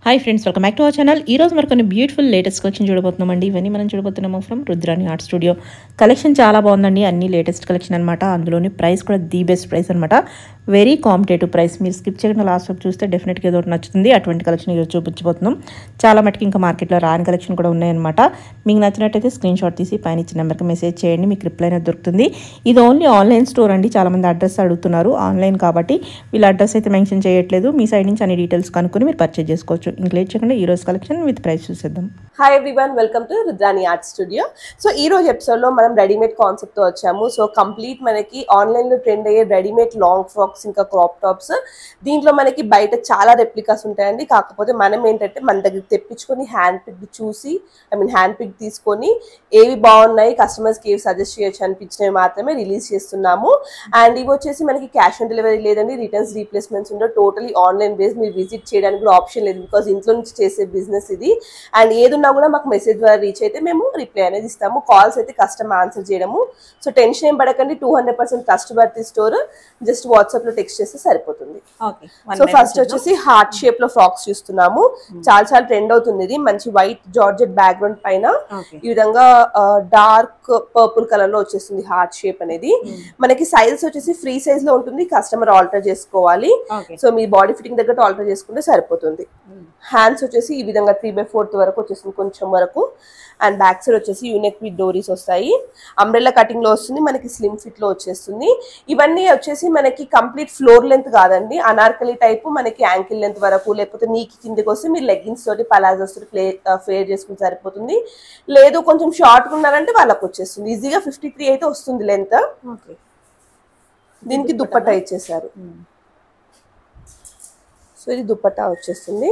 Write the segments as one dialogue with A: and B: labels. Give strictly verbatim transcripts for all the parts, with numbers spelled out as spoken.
A: Hi friends, welcome back to our channel. ఈ రోజు మరి కొన్ని బ్యూటిఫుల్ లేటెస్ట్ కలెక్షన్ చూడబోతున్నామండి. ఇవన్నీ మనం చూడబోతున్నాము from Rudrani art studio. Collection చాలా బాగుందండి, అన్ని లేటెస్ట్ కలెక్షన్ అనమాట. అందులోని ప్రైస్ కూడా ది బెస్ట్ ప్రైస్ అనమాట. Very competitive price. మీరు స్కిప్ చేయకుండా లాస్ట్ వరకు చూస్తే డెఫినెట్గా ఏదో ఒకటి నచ్చుతుంది. అటువంటి కలెక్షన్ ఈరోజు చూపించబోతున్నాం. చాలా మటుకు ఇంకా మార్కెట్లో రాని కలెక్షన్ కూడా ఉన్నాయన్నమాట. మీకు నచ్చినట్టయితే స్క్రీన్ షాట్ తీసి పైన ఇచ్చిన నెంబర్కి మెసేజ్ చేయండి, మీకు రిప్లై అనేది దొరుకుతుంది. ఇది ఓన్లీ ఆన్లైన్ స్టోర్ అండి. చాలామంది అడ్రస్ అడుగుతున్నారు, ఆన్లైన్ కాబట్టి వీళ్ళ అడ్రస్ అయితే మెన్షన్ చేయట్లేదు. మీ సైడ్ నుంచి అన్ని డీటెయిల్స్ కనుక్కొని మీరు పర్చేజ్ చేసుకోవచ్చు. ఇంకా లేట్ చేయకుండా ఈ రోజు కలెక్షన్ విత్ ప్రైస్ చూసేద్దాం.
B: Hi everyone, welcome to Rudrani art studio. So ఈ రోజు ఎపిసోడ్ లో మనం రెడీమేడ్ కాన్సెప్ట్ తో వచ్చాము. సో కంప్లీట్ మనకి ఆన్లైన్ లో ట్రెండ్ అయ్యే రెడీమేడ్ లాంగ్ ఫ్రాక్స్ ఇంకా క్రాప్ టాప్స్. దీంట్లో మనకి బయట చాలా రెప్లికాస్ ఉంటాయండి. కాకపోతే మనం ఏంటంటే మన దగ్గర తెప్పించుకొని హ్యాండ్ పిక్ చూసి ఐ మీన్ హ్యాండ్ పిక్ తీసుకొని ఏవి బాగున్నాయి, కస్టమర్స్ కి ఏవి సజెస్ట్ చేయొచ్చు అనిపించినవి మాత్రమే రిలీజ్ చేస్తున్నాము. అండ్ ఇవి వచ్చేసి మనకి క్యాష్ ఆన్ డెలివరీ లేదండి, రిటర్న్స్ రీప్లేస్మెంట్స్ ఉండవు. టోటలీ ఆన్లైన్ బేస్, మీరు విజిట్ చేయడానికి కూడా ఆప్షన్ లేదు, బికాస్ ఇంట్లో నుంచి చేసే బిజినెస్ ఇది. అండ్ ఏదున్నా కూడా మాకు మెసేజ్ ద్వారా రీచ్ అయితే మేము రిప్లై అనేది ఇస్తాము. కాల్స్ అయితే కస్టమర్ ఆన్సర్ చేయడము. సో టెన్షన్ ఏం పడకండి, two hundred percent customer store. Just WhatsApp లో టెక్స్ట్ చేస్తే సరిపోతుంది. సో ఫస్ట్ వచ్చేసి హార్ట్ షేప్ లో ఫ్రాక్స్ చూస్తున్నాము. చాలా చాలా ట్రెండ్ అవుతుంది ఇది. మంచి వైట్ జార్జెట్ బ్యాక్గ్రౌండ్ పైన ఈ విధంగా డార్క్ పర్పుల్ కలర్ లో వచ్చేస్తుంది హార్ట్ షేప్ అనేది. మనకి సైజ్ వచ్చేసి ఫ్రీ సైజ్ లో ఉంటుంది, కస్టమర్ ఆల్టర్ చేసుకోవాలి. సో మీ బాడీ ఫిట్టింగ్ దగ్గర ఆల్టర్ చేసుకుంటే సరిపోతుంది. హ్యాండ్స్ వచ్చేసి ఈ విధంగా త్రీ బై ఫోర్త్ వరకు వచ్చేసింది, కొంచెం వరకు. అండ్ బ్యాక్ సైడ్ వచ్చేసి యూనెక్ విత్ డోరీస్ వస్తాయి. అంబ్రెల్లా కటింగ్ లో వస్తుంది, మనకి స్లిమ్ ఫిట్ లో వచ్చేస్తుంది. ఇవన్నీ వచ్చేసి మనకి కంప్లీట్ ఫ్లోర్ లెంత్ కాదండి, అనార్కలి టైప్. మనకి యాంకిల్ లెంత్ వరకు, లేకపోతే నీకి కిందకి వస్తే మీరు లెగ్గిన్స్ తోటి పలాజోస్ తోటి ప్లే ఫేర్ చేసుకుని సరిపోతుంది. లేదు కొంచెం షార్ట్ ఉన్నారంటే వాళ్ళకి వచ్చేస్తుంది ఈజీగా ఫిఫ్టీ త్రీ అయితే వస్తుంది లెంత్. దీనికి దుప్పట్టా ఇచ్చేసారు. సో ఇది దుప్పట్టా వచ్చేస్తుంది.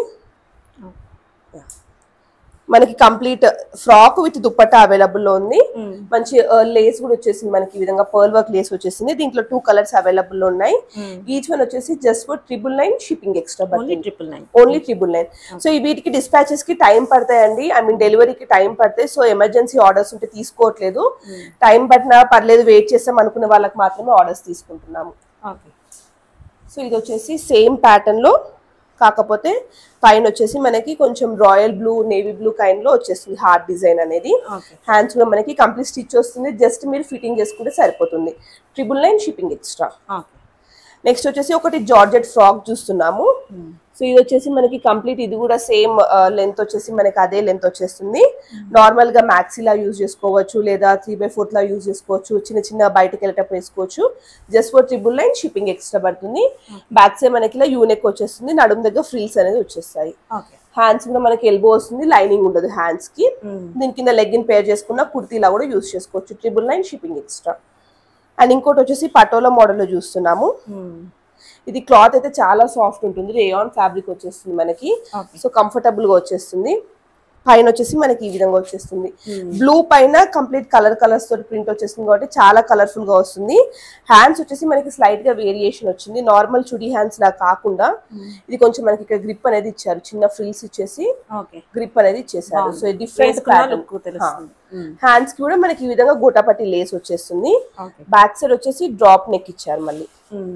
B: మనకి complete frock with dupatta available లో ఉంది. మంచి లేస్ కూడా వచ్చేసింది, మనకి ఈ విధంగా పర్ల్ వర్క్ లేస్ వచ్చేసింది. దీంట్లో టూ కలర్స్ అవైలబుల్ లో ఉన్నాయి. ఈచ్ వన్ వచ్చేసి just for triple nine shipping extra, only triple nine only triple nine so వీటికి డిస్పాచెస్ కి టైం పడతాయండి, ఐ మీన్ డెలివరీకి టైం పడతాయి. సో ఎమర్జెన్సీ ఆర్డర్స్ ఉంటే తీసుకోవట్లేదు. టైం పట్టినా పర్లేదు, వెయిట్ చేస్తాం అనుకునే వాళ్ళకి మాత్రమే ఆర్డర్స్ తీసుకుంటున్నాము. సో ఇది వచ్చేసి సేమ్ ప్యాటర్న్ లో, కాకపోతే పైన వచ్చేసి మనకి కొంచెం royal blue, navy blue kind లో వచ్చేస్తుంది హార్ట్ డిజైన్ అనేది. హ్యాండ్స్ కూడా మనకి కంప్లీట్ స్టిచ్ వస్తుంది, జస్ట్ మీరు ఫిట్టింగ్ చేసుకుంటే సరిపోతుంది. Triple nine shipping extra. Next వచ్చేసి ఒకటి జార్జెట్ ఫ్రాక్ చూస్తున్నాము. సో ఇది వచ్చేసి మనకి కంప్లీట్, ఇది కూడా సేమ్ లెంత్ వచ్చేసి మనకి అదే లెంత్ వచ్చేస్తుంది. నార్మల్ గా మ్యాక్సీ లా యూజ్ చేసుకోవచ్చు, లేదా త్రీ బై ఫోర్త్ లా యూజ్ చేసుకోవచ్చు, చిన్న చిన్న బయటకు వెళ్ళేటప్పుడు వేసుకోవచ్చు. Just for triple nine shipping extra పడుతుంది. బ్యాక్ సైడ్ మనకి ఇలా యూనెక్ వచ్చేస్తుంది, నడుము దగ్గర ఫ్రిల్స్ అనేది వచ్చేస్తాయి. హ్యాండ్స్ కూడా మనకి ఎల్బో వస్తుంది, లైనింగ్ ఉండదు హ్యాండ్స్ కి. దీని కింద లెగ్గిన్ పేర్ చేసుకున్న కుర్తీలా కూడా యూజ్ చేసుకోవచ్చు. Triple nine shipping extra. And ఇంకోటి వచ్చేసి పటోలా మోడల్ లో చూస్తున్నాము. ఇది క్లాత్ అయితే చాలా సాఫ్ట్ ఉంటుంది, రేయాన్ ఫ్యాబ్రిక్ వచ్చేస్తుంది మనకి. సో కంఫర్టబుల్ గా వచ్చేస్తుంది. పైన వచ్చేసి మనకి ఈ విధంగా వచ్చేస్తుంది. బ్లూ పైన కంప్లీట్ కలర్ కలర్స్ తోటి ప్రింట్ వచ్చేస్తుంది కాబట్టి చాలా కలర్ఫుల్ గా వస్తుంది. హ్యాండ్స్ వచ్చేసి మనకి స్లైట్ గా వేరియేషన్ వచ్చింది, నార్మల్ చుడీ హ్యాండ్స్ లా కాకుండా ఇది కొంచెం మనకి ఇక్కడ గ్రిప్ అనేది ఇచ్చారు, చిన్న ఫ్రిల్స్ ఇచ్చేసి గ్రిప్ అనేది ఇచ్చేసారు. So different pattern. హ్యాండ్స్ కి కూడా మనకి ఈ విధంగా గోటాపట్టి లేస్ వచ్చేస్తుంది. బ్యాక్ సైడ్ వచ్చేసి డ్రాప్ నెక్ ఇచ్చారు మళ్ళీ.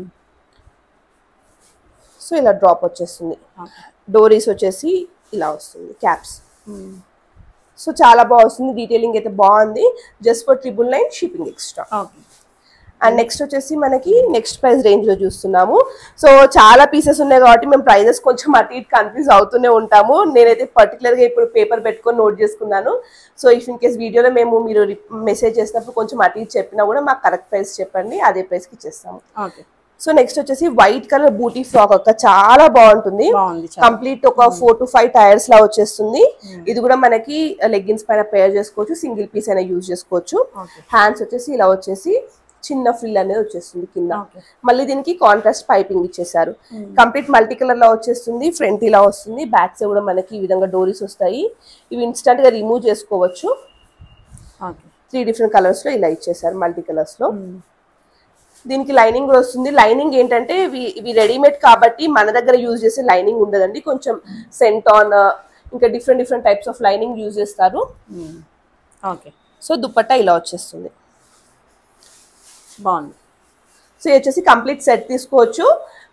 B: సో ఇలా డ్రాప్ వచ్చేస్తుంది. డోరీస్ వచ్చేసి ఇలా వస్తుంది, క్యాప్స్. సో చాలా బాగా వస్తుంది, డీటెయిలింగ్ అయితే బాగుంది. Just for triple nine shipping extra. And next వచ్చేసి మనకి నెక్స్ట్ ప్రైస్ రేంజ్ లో చూస్తున్నాము. సో చాలా పీసెస్ ఉన్నాయి కాబట్టి మేము ప్రైజెస్ కొంచెం అటు ఇటు కన్ఫ్యూజ్ అవుతూనే ఉంటాము. నేనైతే పర్టికులర్ గా ఇప్పుడు పేపర్ పెట్టుకొని నోట్ చేసుకున్నాను. సో ఇఫ్ ఇన్ కేస్ వీడియోలో మేము మీరు మెసేజ్ చేసినప్పుడు కొంచెం అటు ఇటు చెప్పినా కూడా మాకు కరెక్ట్ ప్రైస్ చెప్పండి, అదే ప్రైస్ కి ఇచ్చేస్తాము. సో నెక్స్ట్ వచ్చేసి వైట్ కలర్ బూటీ ఫ్రాక్ అక్క, చాలా బాగుంటుంది. కంప్లీట్ ఒక ఫోర్ టు ఫైవ్ టైర్స్ లా వచ్చేస్తుంది. ఇది కూడా మనకి లెగ్గిన్స్ పైన పేర్ చేసుకోవచ్చు, సింగిల్ పీస్ అయినా యూజ్ చేసుకోవచ్చు. హ్యాండ్స్ వచ్చేసి ఇలా వచ్చేసి చిన్న ఫ్రిల్ అనేది వచ్చేస్తుంది కింద. మళ్ళీ దీనికి కాంట్రాస్ట్ పైపింగ్ ఇచ్చేసారు. కంప్లీట్ మల్టీ కలర్ లా వచ్చేస్తుంది. ఫ్రంట్ ఇలా వస్తుంది, బ్యాక్ సైడ్ కూడా మనకి ఈ విధంగా డోరీస్ వస్తాయి. ఇవి ఇన్స్టెంట్ గా రిమూవ్ చేసుకోవచ్చు. త్రీ డిఫరెంట్ కలర్స్ లో ఇలా ఇచ్చేసారు, మల్టీ కలర్స్ లో. దీనికి లైనింగ్ కూడా వస్తుంది. లైనింగ్ ఏంటంటే ఇవి రెడీమేడ్ కాబట్టి మన దగ్గర యూజ్ చేసే లైనింగ్ ఉండదండి, కొంచెం సెంటాన్ ఇంకా different different types of lining use చేస్తారు. సో దుపట్టా ఇలా వచ్చేస్తుంది, బాగుంది. సో ఇది వచ్చేసి కంప్లీట్ సెట్ తీసుకోవచ్చు.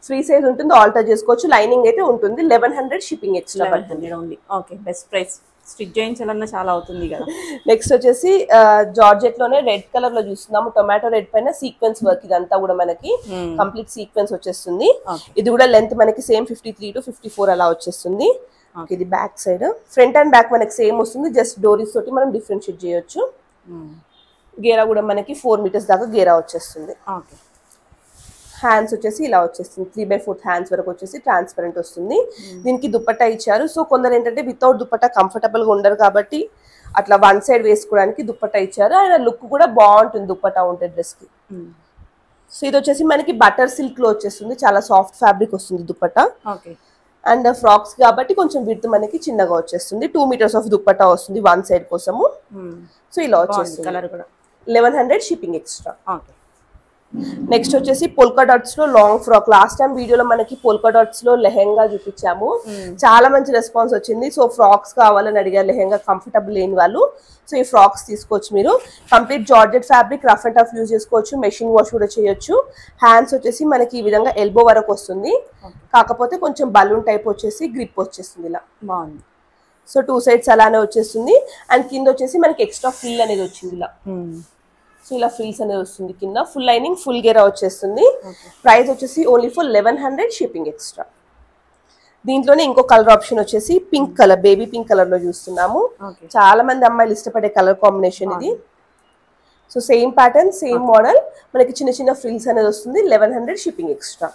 B: ఫ్రీ సైజ్ ఉంటుంది, ఆల్టర్ చేసుకోవచ్చు. లైనింగ్ అయితే ఉంటుంది. లెవెన్ హండ్రెడ్ షిప్పింగ్ ఎక్స్ట్రా పడుతుంది
A: only. Okay, best price. Stitch చేయించాలన్నా చాలా అవుతుంది కదా.
B: నెక్స్ట్ వచ్చేసి జార్జెట్ లోనే రెడ్ కలర్ లో చూస్తున్నాము. టొమాటో రెడ్ పైన సీక్వెన్స్ వర్క్, ఇదంతా కూడా మనకి కంప్లీట్ సీక్వెన్స్ వచ్చేస్తుంది. ఇది కూడా లెంత్ మనకి same fifty three to fifty four అలా వచ్చేస్తుంది. ఇది back side, front and back మనకి సేమ్ వస్తుంది. జస్ట్ డోరీస్ తోటి మనం డిఫరెన్షియేట్ చేయొచ్చు. గేరా కూడా మనకి ఫోర్ మీటర్స్ దాకా గేరా వచ్చేస్తుంది. హ్యాండ్స్ వచ్చేసి ఇలా వచ్చేస్తుంది. త్రీ బై ఫోర్త్ హ్యాండ్స్ వరకు వచ్చేసి ట్రాన్స్పరెంట్ వస్తుంది. దీనికి దుపట్టా ఇచ్చారు. సో కొందరు ఏంటంటే వితౌట్ దుపట్టా కంఫర్టబుల్ గా ఉండరు కాబట్టి అట్లా వన్ సైడ్ వేసుకోవడానికి దుపట్టా ఇచ్చారు. ఆయన లుక్ కూడా బాగుంటుంది దుపట్టా ఉంటే డ్రెస్ కి. సో ఇది వచ్చేసి మనకి బటర్ సిల్క్ లో వచ్చేస్తుంది. చాలా సాఫ్ట్ ఫ్యాబ్రిక్ వస్తుంది దుపట్టా. అండ్ ఫ్రాక్స్ కాబట్టి కొంచెం విడ్త్ మనకి చిన్నగా వచ్చేస్తుంది. టూ మీటర్స్ ఆఫ్ దుపట్టా వస్తుంది వన్ సైడ్ కోసము. సో ఇలా వచ్చేస్తుంది. Eleven hundred shipping extra. Next వచ్చేసి పోల్కా డాట్స్ లో లాంగ్ ఫ్రాక్. లాస్ట్ టైం వీడియోలో మనకి పోల్కా డాట్స్ లో లెహెంగా చూపించాము. చాలా మంచి రెస్పాన్స్ వచ్చింది. సో ఫ్రాక్స్ కావాలని అడిగారు, లెహెంగా కంఫర్టబుల్ లేని వాళ్ళు. సో ఈ ఫ్రాక్స్ తీసుకోవచ్చు మీరు. Complete georgette fabric, rough and tough use చేసుకోవచ్చు. మెషిన్ వాష్ కూడా చేయొచ్చు. హ్యాండ్స్ వచ్చేసి మనకి ఈ విధంగా ఎల్బో వరకు వస్తుంది. కాకపోతే కొంచెం బలూన్ టైప్ వచ్చేసి గ్రిప్ వచ్చేస్తుంది ఇలా బాగుంది. సో టూ సైడ్స్ అలానే వచ్చేస్తుంది. అండ్ కింద వచ్చేసి మనకి ఎక్స్ట్రా ఫిల్ అనేది వచ్చింది ఇలా. సో ఇలా ఫ్రిల్స్ అనేది వస్తుంది కింద. ఫుల్ లైనింగ్, ఫుల్ గేరా వచ్చేస్తుంది. ప్రైస్ వచ్చేసి only for eleven hundred shipping extra. దీంట్లోనే ఇంకో కలర్ ఆప్షన్ వచ్చేసి pink colour, baby pink colour లో చూస్తున్నాము. చాలా మంది అమ్మాయిలు ఇష్టపడే కలర్ కాంబినేషన్ ఇది. So same pattern, same model, మనకి చిన్న చిన్న ఫ్రిల్స్ అనేది వస్తుంది. Eleven hundred shipping extra.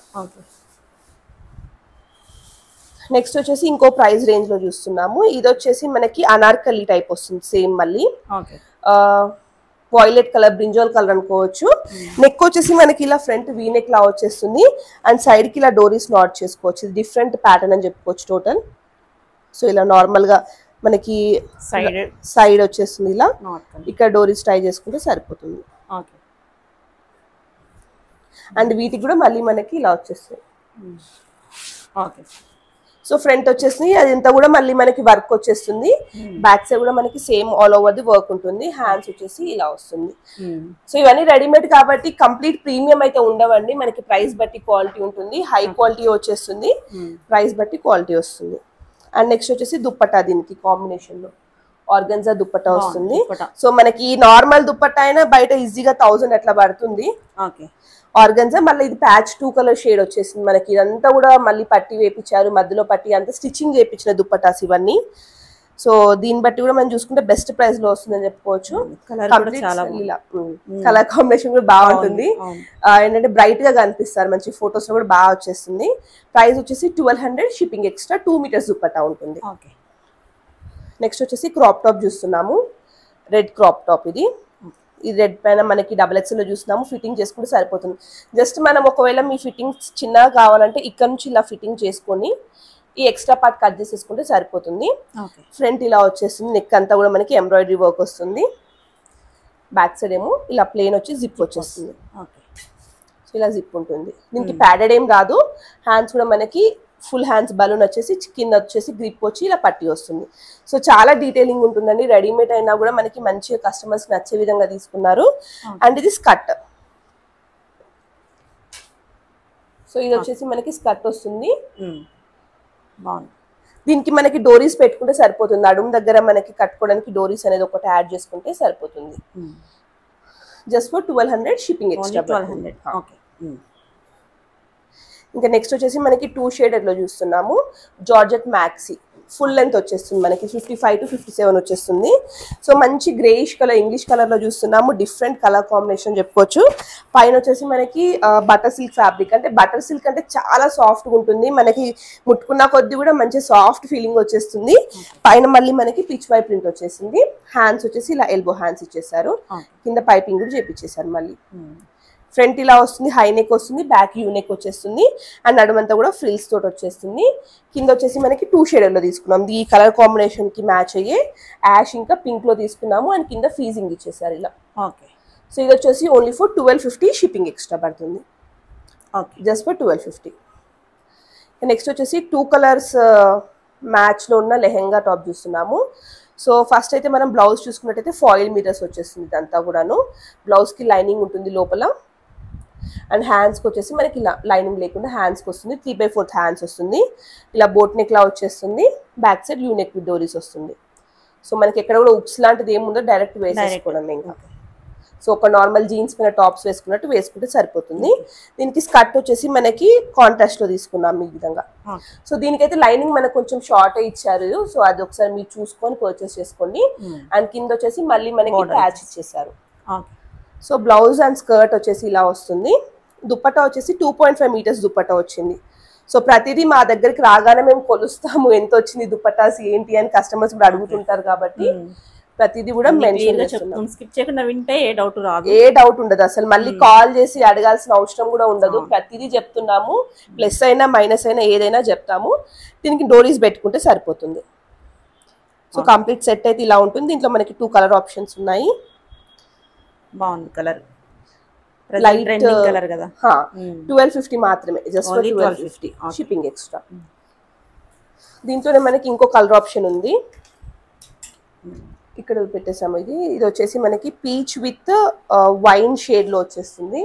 B: Next వచ్చేసి ఇంకో ప్రైస్ రేంజ్ లో చూస్తున్నాము. ఇది వచ్చేసి మనకి అనార్కలి టైప్ వస్తుంది సేమ్ మళ్ళీ. వాయిలెట్ కలర్, బ్రింజాల్ కలర్ అనుకోవచ్చు. నెక్ వచ్చేసి మనకి ఇలా ఫ్రంట్ వీ నెక్ లా వచ్చేస్తుంది. అండ్ సైడ్ కి ఇలా డోరీస్ నాట్ చేసుకోవచ్చు. ఇది డిఫరెంట్ ప్యాటర్న్ అని చెప్పుకోవచ్చు టోటల్. సో ఇలా నార్మల్ గా మనకి సైడ్ సైడ్ వచ్చేస్తుంది ఇలా. ఇక్కడ డోరీస్ ట్రై చేసుకుంటే సరిపోతుంది. అండ్ వీటికి కూడా మళ్ళీ మనకి ఇలా వచ్చేస్తుంది. సో ఫ్రంట్ వచ్చేసి అదంతా కూడా మళ్ళీ మనకి వర్క్ వచ్చేస్తుంది. బ్యాక్ సైడ్ కూడా మనకి same all over the work ఉంటుంది. హ్యాండ్స్ వచ్చేసి ఇలా వస్తుంది. సో ఇవన్నీ రెడీమేడ్ కాబట్టి కంప్లీట్ ప్రీమియం అయితే ఉండవండి. మనకి ప్రైస్ బట్టి క్వాలిటీ ఉంటుంది. హై క్వాలిటీ వచ్చేస్తుంది, ప్రైస్ బట్టి క్వాలిటీ వస్తుంది. అండ్ నెక్స్ట్ వచ్చేసి దుప్పట్టా. దీనికి కాంబినేషన్ లో ఆర్గన్జా దుప్పట్టా వస్తుంది. సో మనకి నార్మల్ దుప్పట్టా అయినా బయట ఈజీగా థౌసండ్ అట్లా పడుతుంది. ఆర్గన్జా మళ్ళీ ఇది ప్యాచ్ టూ కలర్ షేడ్ వచ్చేసింది మనకి. ఇదంతా కూడా మళ్ళీ పట్టి వేపించారు, మధ్యలో పట్టి అంతా స్టిచ్చింగ్ చేయించిన దుప్పటాస్ ఇవన్నీ. సో దీన్ని బట్టి కూడా మనం చూసుకుంటే బెస్ట్ ప్రైస్ లో వస్తుందని చెప్పుకోవచ్చు. కలర్ కాంబినేషన్ కూడా బాగుంటుంది. ఏంటంటే బ్రైట్ గా కనిపిస్తారు, మంచి ఫొటోస్ లో కూడా బాగా వచ్చేస్తుంది. ప్రైస్ వచ్చేసి twelve hundred shipping extra. Two metres dupatta ఉంటుంది. నెక్స్ట్ వచ్చేసి క్రాప్ టాప్ చూస్తున్నాము. Red crop top. ఇది ఇది రెడ్ పైన మనకి డబుల్ ఎక్స్ లో చూస్తున్నాము. ఫిట్టింగ్ చేసుకుంటే సరిపోతుంది. జస్ట్ మనం ఒకవేళ మీ ఫిట్టింగ్ చిన్నగా కావాలంటే ఇక్కడ నుంచి ఇలా ఫిట్టింగ్ చేసుకొని ఈ ఎక్స్ట్రా పార్ట్ కట్ చేసేసుకుంటే సరిపోతుంది. ఫ్రంట్ ఇలా వచ్చేస్తుంది. నెక్ అంతా కూడా మనకి ఎంబ్రాయిడరీ వర్క్ వస్తుంది. బ్యాక్ సైడ్ ఏమో ఇలా ప్లేన్ వచ్చి జిప్ వచ్చేస్తుంది. సో ఇలా జిప్ ఉంటుంది. దీనికి ప్యాడెడ్ ఏం రాదు. హ్యాండ్స్ కూడా మనకి ఫుల్ హ్యాండ్స్ బలూన్ వచ్చేసి కింద వచ్చేసి గ్రిప్ వచ్చి ఇలా పట్టి వస్తుంది. సో చాలా డీటెయిలింగ్ ఉంటుందండి. రెడీమేడ్ అయినా కూడా మనకి మంచిగా కస్టమర్స్ నచ్చే విధంగా తీసుకున్నారు. అండ్ ఇది స్కర్ట్. సో ఇది వచ్చేసి మనకి స్కర్ట్ వస్తుంది. బాగుంది. దీనికి మనకి డోరీస్ పెట్టుకుంటే సరిపోతుంది. అడుగు దగ్గర మనకి కట్టుకోవడానికి డోరీస్ అనేది ఒకటి యాడ్ చేసుకుంటే సరిపోతుంది. Just for twelve hundred shipping extra. Twelve hundred okay. ఇంకా నెక్స్ట్ వచ్చేసి మనకి టూ షేడెడ్ లో చూస్తున్నాము. జార్జెట్ మ్యాక్సీ ఫుల్ లెంత్ వచ్చేస్తుంది మనకి. Fifty five to fifty seven వచ్చేస్తుంది. సో మంచి గ్రేయిష్ కలర్, ఇంగ్లీష్ కలర్ లో చూస్తున్నాము. డిఫరెంట్ కలర్ కాంబినేషన్ చెప్పుకోవచ్చు. పైన వచ్చేసి మనకి బటర్ సిల్క్ ఫ్యాబ్రిక్. అంటే బటర్ సిల్క్ అంటే చాలా సాఫ్ట్ గా ఉంటుంది. మనకి ముట్టుకున్న కొద్ది కూడా మంచి సాఫ్ట్ ఫీలింగ్ వచ్చేస్తుంది. పైన మళ్ళీ మనకి పిచ్ వై ప్రింట్ వచ్చేసింది. హ్యాండ్స్ వచ్చేసి ఇలా ఎల్బో హ్యాండ్స్ ఇచ్చేసారు. కింద పైపింగ్ కూడా చేపించేసారు. మళ్ళీ ఫ్రంట్ ఇలా వస్తుంది, హై నెక్ వస్తుంది, బ్యాక్ యూ నెక్ వచ్చేస్తుంది. అండ్ నడుమంతా కూడా ఫ్రిల్స్ తోటి వచ్చేస్తుంది. కింద వచ్చేసి మనకి టూ షేడెడ్ లో తీసుకున్నాం. ఈ కలర్ కాంబినేషన్ కి మ్యాచ్ అయ్యే యాష్ ఇంకా పింక్ లో తీసుకున్నాము. అండ్ కింద ఫీజింగ్ ఇచ్చేసారు ఇలా. ఓకే. సో ఇది వచ్చేసి only for twelve fifty shipping extra పడుతుంది. Okay, just for twelve fifty. Next వచ్చేసి టూ కలర్స్ మ్యాచ్ లో ఉన్న లెహెంగా టాప్ చూస్తున్నాము. సో ఫస్ట్ అయితే మనం బ్లౌజ్ చూసుకున్నట్టయితే ఫాయిల్ మీటర్స్ వచ్చేస్తుంది. ఇదంతా కూడాను బ్లౌజ్ కి లైనింగ్ ఉంటుంది లోపల. అండ్ హ్యాండ్స్కి వచ్చేసి మనకి ఇలా లైనింగ్ లేకుండా హ్యాండ్స్కి వస్తుంది, త్రీ బై ఫోర్త్ హ్యాండ్స్ వస్తుంది, ఇలా బోట్ నెక్ లా వచ్చేస్తుంది, back side U neck with doris వస్తుంది. సో మనకి ఎక్కడ కూడా ఉప్స్ లాంటిది ఏముందో డైరెక్ట్ వేసేసుకోవడం ఇంకా. సో ఒక నార్మల్ జీన్స్ పైన టాప్స్ వేసుకున్నట్టు వేసుకుంటే సరిపోతుంది. దీనికి స్కర్ట్ వచ్చేసి మనకి కాంట్రాస్ట్ లో తీసుకున్నాం ఈ విధంగా. సో దీనికైతే లైనింగ్ మనకు కొంచెం షార్ట్ ఇచ్చారు, సో అది ఒకసారి మీరు చూసుకొని పర్చేస్ చేసుకోండి. అండ్ కింద వచ్చేసి మళ్ళీ మనకి ప్యాచ్ ఇచ్చేసారు. సో బ్లౌజ్ అండ్ స్కర్ట్ వచ్చేసి ఇలా వస్తుంది. దుప్పట్టా వచ్చేసి two point five metres dupatta వచ్చింది. సో ప్రతిదీ మా దగ్గరికి రాగానే మేము కొలుస్తాము ఎంత వచ్చింది దుప్పట్టాస్ ఏంటి అని కస్టమర్స్ కూడా అడుగుతుంటారు కాబట్టి ప్రతిదీ కూడా మెన్షన్ చేస్తున్నాం.
A: స్కిప్ చేయకుండా వింటే ఏ డౌట్ రాదు,
B: ఏ డౌట్ ఉండదు అసలు. మళ్ళీ కాల్ చేసి అడగాల్సిన అవసరం కూడా ఉండదు. ప్రతిదీ చెప్తున్నాము, ప్లస్ అయినా మైనస్ అయినా ఏదైనా చెప్తాము. దీనికి డోరీస్ పెట్టుకుంటే సరిపోతుంది. సో కంప్లీట్ సెట్ అయితే ఇలా ఉంటుంది. దీంట్లో మనకి టూ కలర్ ఆప్షన్స్ ఉన్నాయి.
A: బాగుంది కలర్, లైట్ కలర్ కదా.
B: ట్వెల్వ్ ఫిఫ్టీ మాత్రమే, just twelve fifty shipping extra. దీంట్లోనే మనకి ఇంకో కలర్ ఆప్షన్ ఉంది, ఇక్కడ పెట్టేసాము. ఇది ఇది వచ్చేసి మనకి పీచ్ విత్ వైన్ షేడ్ లో వచ్చేస్తుంది.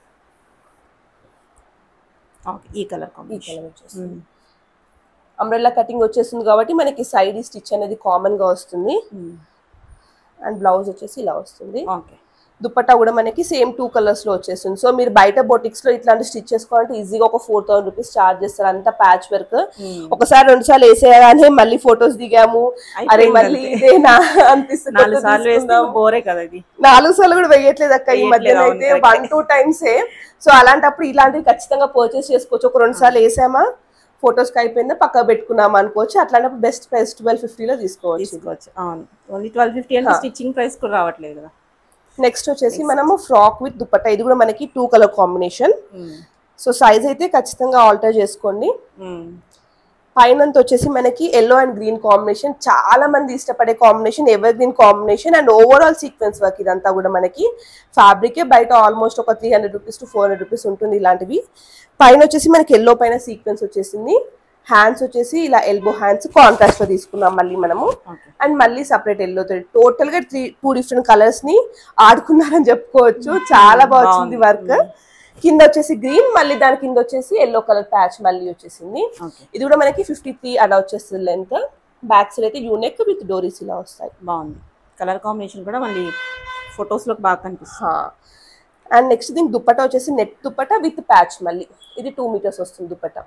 A: ఈ కలర్
B: ఈ కలర్ వచ్చేస్తుంది. అంబ్రెల్లా కటింగ్ వచ్చేస్తుంది కాబట్టి మనకి సైడ్ స్టిచ్ అనేది కామన్ గా వస్తుంది. అండ్ బ్లౌజ్ వచ్చేసి ఇలా వస్తుంది. దుప్పట్టా కూడా మనకి సేమ్ టూ కలర్స్ లో వచ్చేస్తుంది. సో మీరు బయట బొటిక్స్ లో ఇట్లాంటి స్టిచ్ చేసుకోవాలంటే ఈజీగా ఒక ఫోర్ థౌసండ్ రూపీస్ చార్జ్ చేస్తారు. అంతా ప్యాచ్ వర్క్. ఒకసారి రెండు సార్లు వేసేయగానే మళ్ళీ ఫొటోస్ దిగాము, అరే మళ్ళీ ఇదేనా అనిపిస్తుంది. నాలుగు సార్లు కూడా వేయట్లేదు అక్క ఈ మధ్యలో అయితే, వన్ టూ టైమ్సే. సో అలాంటప్పుడు ఇలాంటివి ఖచ్చితంగా పర్చేస్ చేసుకోవచ్చు. ఒక రెండు సార్లు వేసామా ఫొటోస్ కి అయిపోయిందా పక్క పెట్టుకున్నాం అనుకోవచ్చు. అట్లాంటప్పుడు బెస్ట్ ప్రైస్ ట్వెల్వ్ ఫిఫ్టీలో తీసుకోవచ్చు.
A: ఓన్లీ ట్వెల్వ్ ఫిఫ్టీ అంటే స్టిచ్చింగ్ ప్రైస్ కూడా రావట్లేదు కదా.
B: నెక్స్ట్ వచ్చేసి మనము ఫ్రాక్ విత్ దుపట్టా. ఇది కూడా మనకి two colour combination. So size అయితే ఖచ్చితంగా ఆల్టర్ చేసుకోండి. పైన వచ్చేసి మనకి ఎల్లో అండ్ గ్రీన్ కాంబినేషన్, చాలా మంది ఇష్టపడే combination, evergreen combination. And overall sequence work ఇదంతా కూడా మనకి ఫ్యాబ్రికే బయట ఆల్మోస్ట్ ఒక three hundred rupees to four hundred rupees ఉంటుంది ఇలాంటివి. పైన వచ్చేసి మనకి ఎల్లో పైన సీక్వెన్స్ వచ్చేసింది. హ్యాండ్స్ వచ్చేసి ఇలా ఎల్బో హ్యాండ్స్ కాంట్రాస్ట్ లో తీసుకున్నాం మళ్ళీ మనము. అండ్ మళ్ళీ సపరేట్ ఎల్లో తో టోటల్ గా త్రీ టూ డిఫరెంట్ కలర్స్ ని ఆడుకున్నారని చెప్పుకోవచ్చు. చాలా బాగా వచ్చింది వర్క్. కింద వచ్చేసి గ్రీన్, మళ్ళీ దాని కింద వచ్చేసి ఎల్లో కలర్ ప్యాచ్ మళ్ళీ వచ్చేసింది. ఇది కూడా మనకి ఫిఫ్టీ త్రీ అలా వచ్చేస్తుంది లెంత్. బ్యాక్ సైడ్ అయితే యూనెక్ విత్ డోరీస్ ఇలా వస్తాయి.
A: బాగుంది కలర్ కాంబినేషన్ కూడా, మళ్ళీ ఫొటోస్ లో బాగా కనిపిస్తుంది.
B: అండ్ నెక్స్ట్ దీనికి దుప్పట్టా వచ్చేసి నెట్ దుప్పట్టా విత్ ప్యాచ్ మళ్ళీ. ఇది టూ మీటర్స్ వస్తుంది దుప్పట్టా.